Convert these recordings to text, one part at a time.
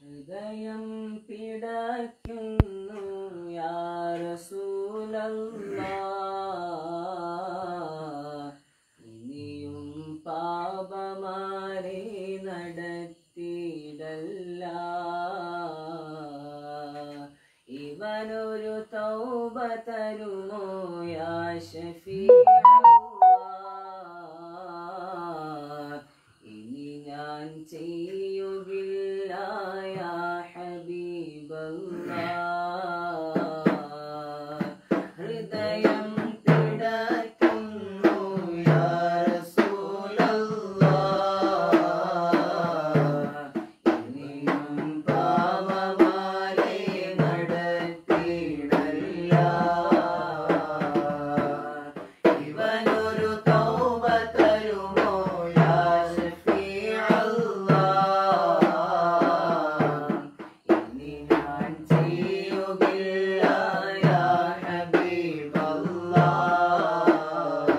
ഹൃദയം പിടയ്ക്കുന്നു യാ റസൂലല്ലാഹ്, ഇനിയും പാപമാരെ നടത്തിയിടല്ല. ഇവനൊരു തൗബ തരുമോ യാ ശഫീഅല്ലാഹ്, ഇനി ഞാൻ ചെയ്യുകില്ല യാ ഹബീബല്ലാഹ്. ഹൃദയം പിടയ്ക്കുന്നു യാ റസൂലല്ലാഹ്, ഇനിയും പാപമാരെ നടത്തിയിടല്ല. ഇവനൊരു തൗബ തരുമോ യാ ശഫീഅല്ലാഹ്, ഇനി ഞാൻ ചെയ്യുകില്ല യാ ഹബീബല്ലാഹ്.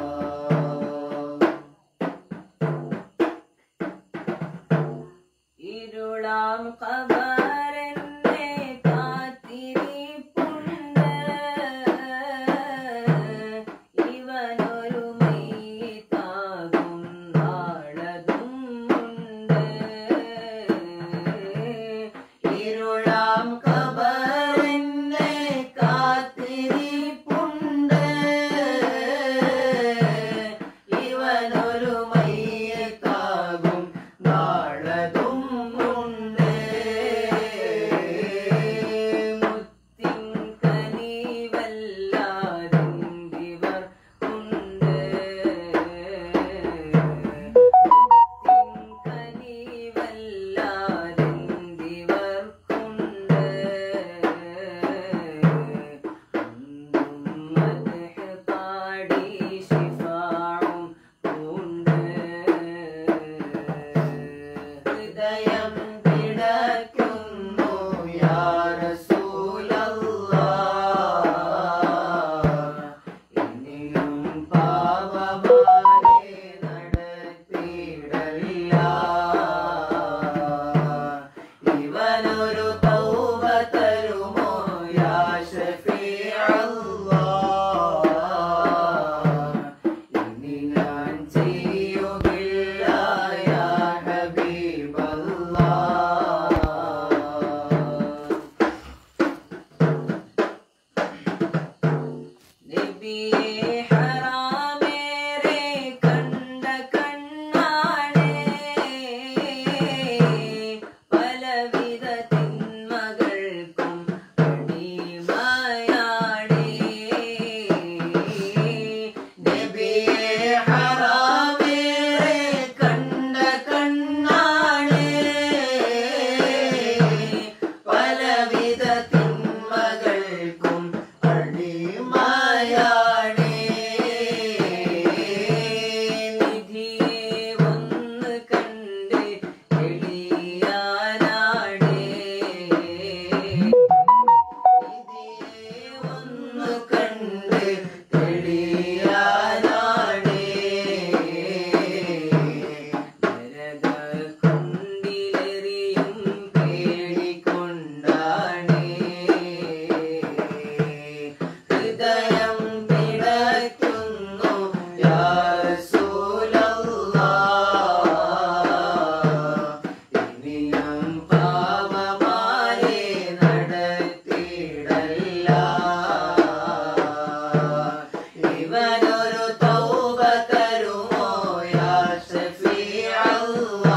ഇരുളാം ഖബറെന്നെ കാത്തിരിപ്പുണ്ട്, ഇവനൊരു മയ്യിത്താകും നാളതും ഉണ്ട്. ഇരുളാം ഖബറെന്നെ കാത്തിരിപ്പുണ്ട്, ഇവനൊരു മയ്യിത്താകും നാളതും ഉണ്ട്. മുത്തിൻ കനിവല്ലാതിന്ദിവർ ഉണ്ട്, മുത്തിൻ കനിവല്ലാതിന്ദിവർക്കുണ്ട്. അന്നും മദ്ഹ് പാടി ശിഫാഉം ഉണ്ട്. ഹൃദയം പിടയ്ക്കുന്നു യാ റസൂലല്ലാഹ്, ഇനിയും പാപമാരെ നടത്തിയിടല്ല. ഇവനൊരു തൗബ തരുമോ യാ ശഫീഅല്ലാഹ്, ഇനി ഞാൻ ചെയ്യുകില്ല യാ ഹബീബല്ലാഹ്. നബിയെ ഹറാമേറെ കണ്ട കണ്ണാണ്, പലവിധ തിന്മകൾക്കും അടിമയാണ്. നബിയെ ഹറാമേറെ കണ്ട കണ്ണാണ്, പലവിധ തിന്മകൾക്കും അടിമയാണ്. നിധിയെ ഒന്ന് കണ്ട് തെളിയാനാണ്, നിധിയെ ഒന്ന് കണ്ട് തെളിയാനാണ്. നരകക്കുണ്ടിലെറിയും പേടിക്കൊണ്ടാണ്. ഹൃദയം പിടയ്ക്കുന്നു യാ റസൂലല്ലാഹ്, ഇനിയും പാപമാരെ നടത്തിയിടല്ല. ഇവനൊരു തൗബ തരുമോ യാ ശഫീഅല്ലാഹ്,